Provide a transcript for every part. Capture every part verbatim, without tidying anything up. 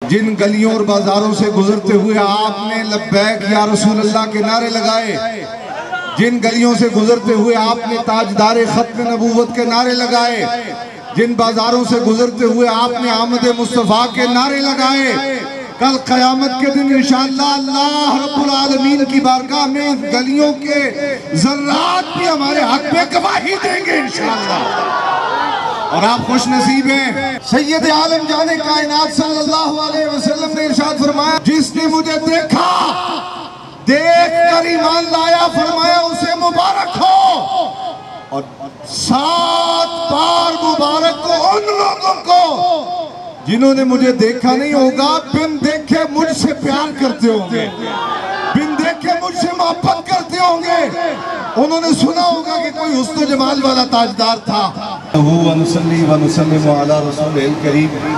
جن گلیوں اور بازاروں سے گزرتے ہوئے آپ نے لبیک یا رسول اللہ کے نعرے لگائے، جن گلیوں سے گزرتے ہوئے آپ نے تاجدار ختم نبوت کے نعرے لگائے، جن بازاروں سے گزرتے ہوئے آپ نے آمد مصطفیٰ کے نعرے لگائے، کل قیامت کے دن انشاءاللہ اللہ رب العالمین کی بارگاہ میں گلیوں کے ذرات بھی ہمارے حق میں گواہی دیں گے انشاءاللہ۔ اور آپ خوش نصیب ہیں۔ سید عالم جان کائنات صلی اللہ علیہ وسلم نے ارشاد فرمایا، جس نے مجھے دیکھا دیکھ کر ایمان لایا، فرمایا اسے مبارک ہو، اور سات بار مبارک کو ان لوگوں کو جنہوں نے مجھے دیکھا نہیں ہوگا، بن دیکھے مجھ سے پیار کرتے ہوں گے، بن دیکھے مجھ سے محبت کرتے ہوں گے۔ انہوں نے سنا ہوگا کہ کوئی حسن و جمال والا تاجدار تھا۔ وَنُسَلِّي وَنُسَلِّمُ عَلَى رَسُولِهِ الْكَرِيمِ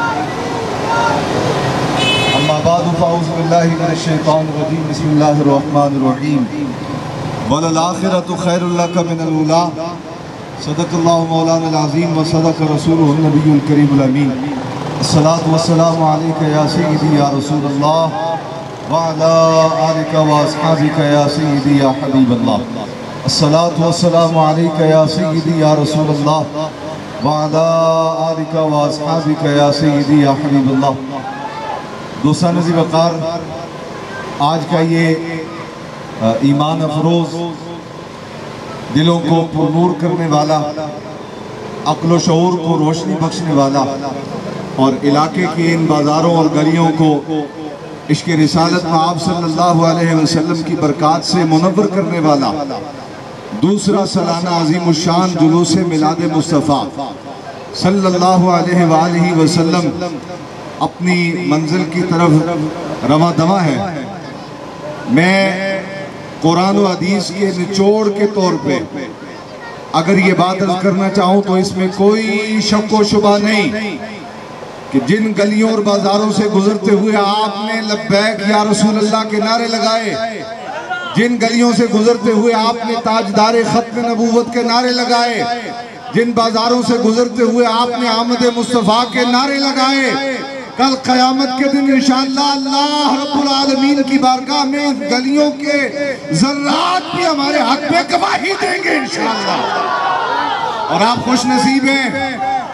اما بعد فاعوذ باللہ من الشیطان الرجیم بسم اللہ الرحمن الرحیم وَلَلْآخِرَةُ خَيْرٌ لَكَ مِنَ الْأُولَىٰ صدق اللہ مولانا العظیم وصدق رسولہ النبی الکریم الامین الصلاة والسلام علیکہ یا سیدی یا رسول اللہ وعلا آلکہ واصحابکہ یا سیدی یا حبیب اللہ الصلاة والسلام علیکہ یا سیدی یا رسول اللہ وعلا آلکہ واصحابکہ یا سیدی یا حبیب اللہ۔ دوستان عزیز وقار، آج کا یہ ایمان افروز، دلوں کو پرنور کرنے والا، عقل و شعور کو روشنی بخشنے والا، اور علاقے کے ان بازاروں اور گلیوں کو عشق رسالت میں آپ صلی اللہ علیہ وسلم کی برکات سے منور کرنے والا دوسرا سالانہ عظیم الشان جلوس میلاد مصطفیٰ صلی اللہ علیہ وآلہ وسلم اپنی منزل کی طرف رواں دواں ہے۔ میں قرآن و حدیث کے نچوڑ کے طور پہ اگر یہ بات عرض کرنا چاہوں تو اس میں کوئی شک و شبہ نہیں کہ جن گلیوں اور بازاروں سے گزرتے ہوئے آپ نے لبیک یا رسول اللہ کے نعرے لگائے، جن گلیوں سے گزرتے ہوئے آپ نے تاجدار ختم نبوت کے نعرے لگائے، جن بازاروں سے گزرتے ہوئے آپ نے آمد مصطفیٰ کے نعرے لگائے، کل قیامت کے دن انشاءاللہ اللہ رب العالمین کی بارگاہ میں گلیوں کے ذرات بھی ہمارے حق میں گواہی دیں گے انشاءاللہ۔ اور آپ خوش نصیب ہیں۔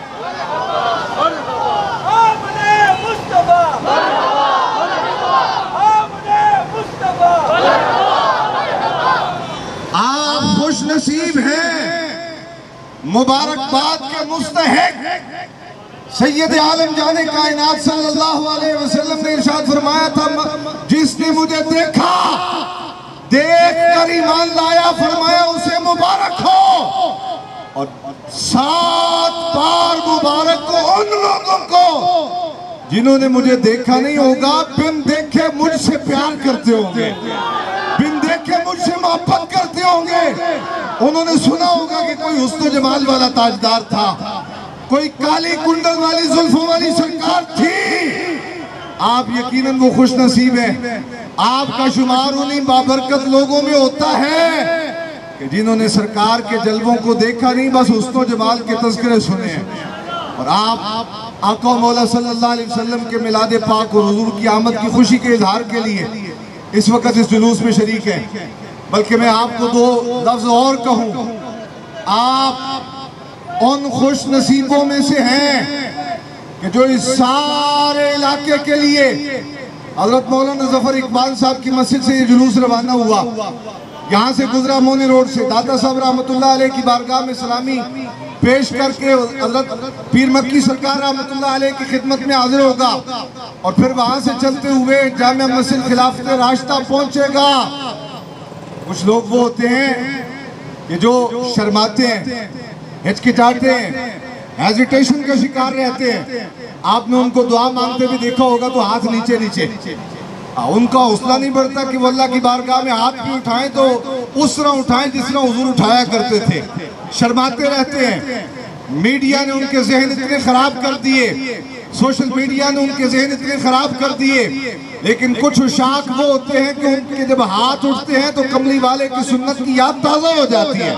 آپ خوش نصیب ہیں، مبارکباد کے مستحق سید عالم جان کائنات صلی اللہ علیہ وسلم نے ارشاد فرمایا تھا، جس نے مجھے دیکھا دیکھ کر ایمان لایا، فرمایا اسے مبارک ہو، اور سات بار مبارک کو ان لوگوں کو جنہوں نے مجھے دیکھا نہیں ہوگا، بن دیکھے مجھ سے پیار کرتے ہوں گے، بن دیکھے مجھ سے محبت کرتے ہوں گے۔ انہوں نے سنا ہوگا کہ کوئی حسن و جمال والا تاجدار تھا، کوئی کالی کنڈل والی زلفوں والی سرکار تھی۔ آپ یقیناً وہ خوش نصیب ہیں، آپ کا شمار انہیں بابرکت لوگوں میں ہوتا ہے کہ جنہوں نے سرکار کے جلووں کو دیکھا نہیں، بس حسن و جمال کے تذکرے سنے ہیں۔ اور آپ آقا و مولا صلی اللہ علیہ وسلم کے میلاد پاک اور حضور کی آمد کی خوشی کے اظہار کے لیے اس وقت اس جلوس میں شریک ہیں۔ بلکہ میں آپ کو دو لفظ اور کہوں، آپ ان خوش نصیبوں میں سے ہیں کہ جو اس سارے علاقے کے لیے حضرت مولانا ظفر اقبال صاحب کی مسجد سے یہ جلوس روانہ ہوا، یہاں سے گزرا مونی روڈ سے، داتا صاحب رحمت اللہ علیہ کی بارگاہ میں سلامی پیش کر کے حضرت پیر مکی سرکار رحمت اللہ علیہ کی خدمت میں حاضر ہوگا، اور پھر وہاں سے چلتے ہوئے جامعہ مسجد خلافت راشدہ پہنچے گا۔ کچھ لوگ وہ ہوتے ہیں کہ جو شرماتے ہیں، ہچکچاتے ہیں، ہیزیٹیشن کا شکار رہتے ہیں۔ آپ نے ان کو دعا مانگتے بھی دیکھا ہوگا تو ہاتھ نیچے نیچے، ان کا حوصلہ نہیں بڑھتا کہ وہ اللہ کی بارگاہ میں ہاتھ بھی اٹھائیں تو اس طرح اٹھائیں جس طرح حضور اٹھایا کرتے تھے، شرماتے رہتے ہیں۔ میڈیا نے ان کے ذہن اتنے خراب کر دیے، سوشل میڈیا نے ان کے ذہن اتنے خراب کر دیے، لیکن کچھ عشاق وہ ہوتے ہیں کہ ان کے جب ہاتھ اٹھتے ہیں تو کملی والے کی سنت کی یاد تازہ ہو جاتی ہے،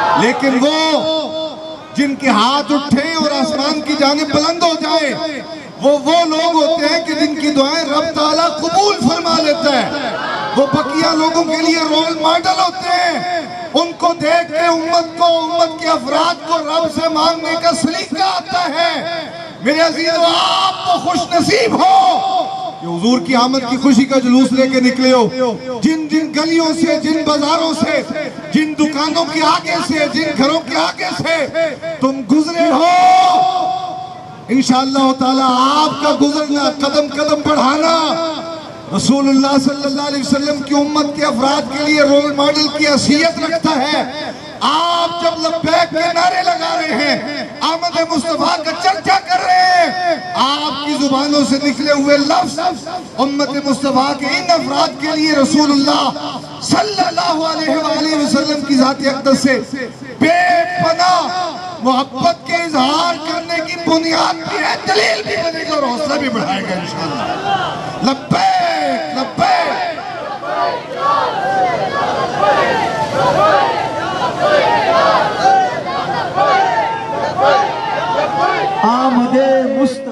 لیکن وہ جن کے ہاتھ اٹھیں اور آسمان کی جانب بلند ہو جائے، وہ وہ لوگ ہوتے ہیں کہ جن کی دعائیں رب تعالیٰ قبول فرما لیتا ہے. وہ بقیہ لوگوں کے لیے رول ماڈل ہوتے ہیں. ان کو دیکھ کے امت کو امت کے افراد کو رب سے مانگنے کا سلیقہ آتا ہے. میرے عزیزو آپ تو خوش نصیب ہو کہ حضور کی آمد کی خوشی کا جلوس لے کے نکلے ہو. جن جن گلیوں سے، جن بازاروں سے، جن دکانوں کے آگے سے، جن گھروں کے آگے سے تم گزرے ہو، انشاءاللہ تعالی آپ کا گزرنا، قدم قدم بڑھانا رسول اللہ صلی اللہ علیہ وسلم کی امت کے افراد کے لیے رول ماڈل کی حیثیت رکھتا ہے. آپ جب لبیک کے نعرے لگا رہے ہیں، آمد مصطفیٰ کا چرچا کر رہے ہیں، آپ کی زبانوں سے نکلے ہوئے لفظ امت مصطفیٰ کے ان افراد کے لیے رسول اللہ صلی اللہ علیہ وآلہ وسلم کی ذات اقدس سے بے پناہ محبت کے اظہار کرنے کی بنیاد بھی ہے، دلیل بھی بنے گا اور حوصلہ بھی بڑھائے گا انشاءاللہ. لبیک لبیک. آمد مصطفیٰ